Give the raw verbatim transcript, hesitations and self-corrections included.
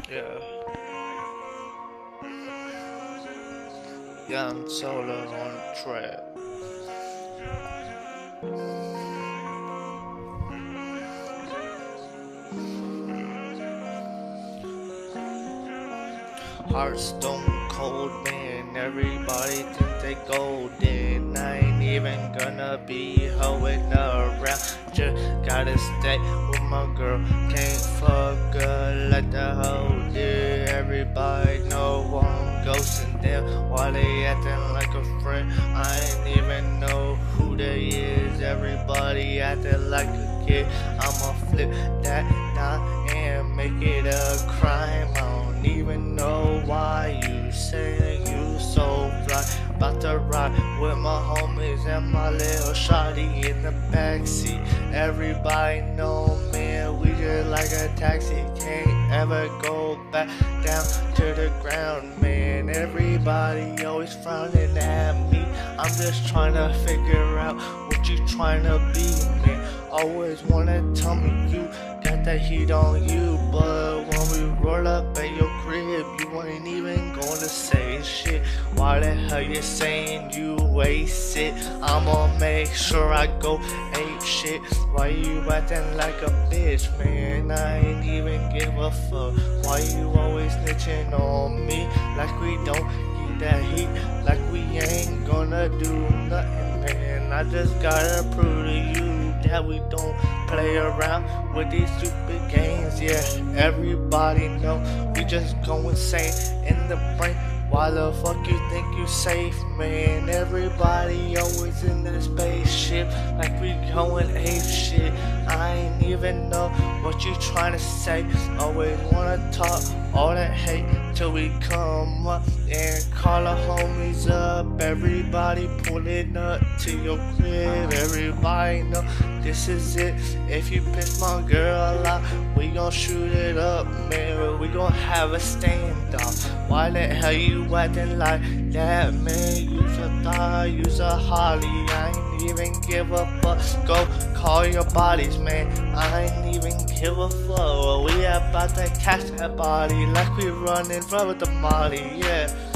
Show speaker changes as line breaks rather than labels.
Yeah. Young Solo on the track. Heart stone cold, man. Everybody think they golden. I ain't even gonna be hoeing around. Just gotta stay with my girl. Can't fuck her like the hoe did. Everybody know I'm ghosting them while they acting like a friend. I ain't even know who they is. Everybody acting like a kid. I'ma flip that dime and make it a crime. I don't even know why you say you so fly. About to ride with my homies and my little shawty in the backseat. Everybody know, man, we just like a taxi. Can't ever go back down to the ground, man. Everybody always frowning at me. I'm just trying to figure out what you trying to be, man. Always wanna tell me you got that heat on you, but when we roll up at your crib, you ain't even gonna say shit. Why the hell you saying you waste it? I'ma make sure I go ape shit. Why you acting like a bitch, man? I ain't even give a fuck. Why you always snitching on me like we don't get that heat, like we ain't gonna do nothing, man? I just gotta prove to you that we don't play around with these stupid games. Yeah, everybody know we just go insane in the brain. Why the fuck you think you safe, man? Everybody always in the spaceship like we going ape shit. I ain't even know what you trying to say. Always wanna talk all that hate till we come up and call the homies up. Everybody pulling up to your crib. Everybody know this is it. If you piss my girl out, we gon' shoot it up, man. We gon' have a standoff. Why the hell you acting like that, man? You's a thigh, you's a holly. I ain't even give a fuck. Go call your bodies, man. I ain't even give a fuck. We about to catch that body like we running from the molly, yeah.